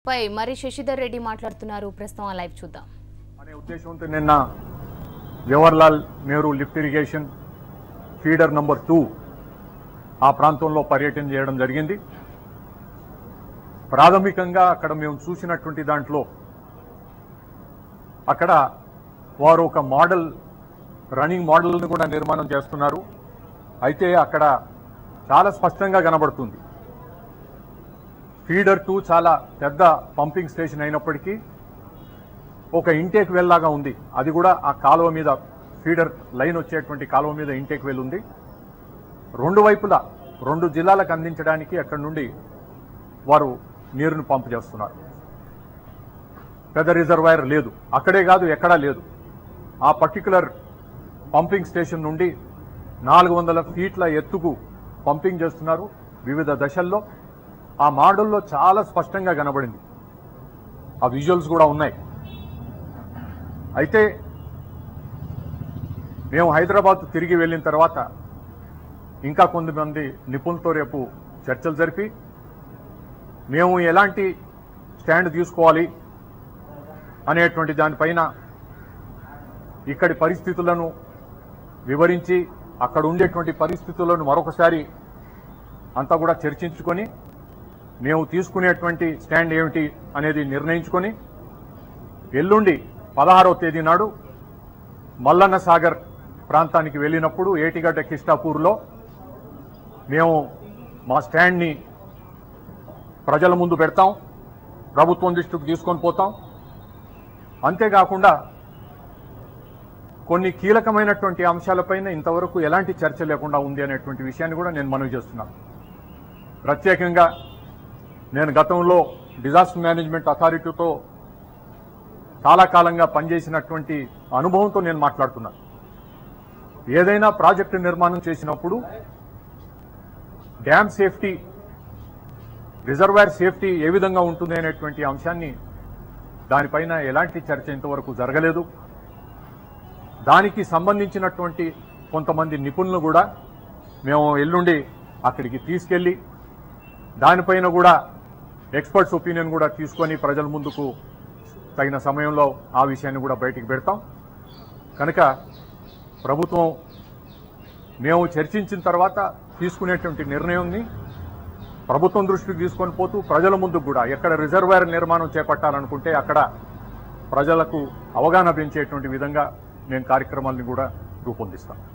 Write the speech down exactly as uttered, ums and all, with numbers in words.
పై మరి శశిధర్ రెడ్డి మాట్లాడుతున్నారు. ప్రస్తుతం ఆ లైవ్ చూద్దాం. అనే ఉద్దేశంతో నిన్న Jawaharlal Nehru lift irrigation feeder number two ఆ ప్రాంతంలో పర్యటన చేయడం జరిగింది. ప్రాథమికంగా అక్కడ మేము చూసినటువంటి దాంట్లో అక్కడ వారు ఒక మోడల్ రన్నింగ్ మోడల్ని కూడా నిర్మాణం చేస్తున్నారు. అయితే అక్కడ చాలా స్పష్టంగా కనబడుతుంది ఫీడర్ టూ చాలా పెద్ద పంపింగ్ స్టేషన్ అయినప్పటికీ ఒక ఇంటేక్ వెల్ లాగా ఉంది. అది కూడా ఆ కాలువ మీద ఫీడర్ లైన్ వచ్చేటువంటి కాలువ మీద ఇంటేక్ వెల్ ఉంది. రెండు వైపులా రెండు జిల్లాలకు అందించడానికి అక్కడి నుండి వారు నీరును పంపు చేస్తున్నారు. పెద్ద రిజర్వాయర్ లేదు, అక్కడే కాదు ఎక్కడా లేదు. ఆ పర్టికులర్ పంపింగ్ స్టేషన్ నుండి నాలుగు వందల ఫీట్ల ఎత్తుకు పంపింగ్ చేస్తున్నారు వివిధ దశల్లో. ఆ మోడల్లో చాలా స్పష్టంగా కనబడింది, ఆ విజువల్స్ కూడా ఉన్నాయి. అయితే మేము హైదరాబాద్ తిరిగి వెళ్ళిన తర్వాత ఇంకా కొంతమంది నిపుణులతో రేపు చర్చలు జరిపి మేము ఎలాంటి స్టాండ్ తీసుకోవాలి అనేటువంటి దానిపైన ఇక్కడి పరిస్థితులను వివరించి అక్కడ ఉండేటువంటి పరిస్థితులను మరొకసారి అంతా కూడా చర్చించుకొని మేము తీసుకునేటువంటి స్టాండ్ ఏమిటి అనేది నిర్ణయించుకొని ఎల్లుండి పదహారవ తేదీ నాడు మల్లన్న సాగర్ ప్రాంతానికి వెళ్ళినప్పుడు ఏటిగడ్డ కిష్టాపూర్లో మేము మా స్టాండ్ని ప్రజల ముందు పెడతాం, ప్రభుత్వం దృష్టికి తీసుకొని పోతాం. అంతేకాకుండా కొన్ని కీలకమైనటువంటి అంశాలపైన ఇంతవరకు ఎలాంటి చర్చ లేకుండా ఉంది అనేటువంటి విషయాన్ని కూడా నేను మనవి చేస్తున్నాను. ప్రత్యేకంగా నేను గతంలో డిజాస్టర్ మేనేజ్మెంట్ అథారిటీతో చాలా కాలంగా పనిచేసినటువంటి అనుభవంతో నేను మాట్లాడుతున్నాను. ఏదైనా ప్రాజెక్టు నిర్మాణం చేసినప్పుడు డ్యామ్ సేఫ్టీ, రిజర్వాయర్ సేఫ్టీ ఏ విధంగా ఉంటుంది అనేటువంటి అంశాన్ని దానిపైన ఎలాంటి చర్చ ఇంతవరకు జరగలేదు. దానికి సంబంధించినటువంటి కొంతమంది నిపుణులు కూడా మేము ఎల్లుండి అక్కడికి తీసుకెళ్ళి దానిపైన కూడా ఎక్స్పర్ట్స్ ఒపీనియన్ కూడా తీసుకొని ప్రజల ముందుకు తగిన సమయంలో ఆ విషయాన్ని కూడా బయటికి పెడతాం. కనుక ప్రభుత్వం మేము చర్చించిన తర్వాత తీసుకునేటువంటి నిర్ణయాన్ని ప్రభుత్వం దృష్టికి తీసుకొని పోతూ ప్రజల ముందుకు కూడా ఎక్కడ రిజర్వాయర్ నిర్మాణం చేపట్టాలనుకుంటే అక్కడ ప్రజలకు అవగాహన పెంచేటువంటి విధంగా మేము కార్యక్రమాలను కూడా రూపొందిస్తాం.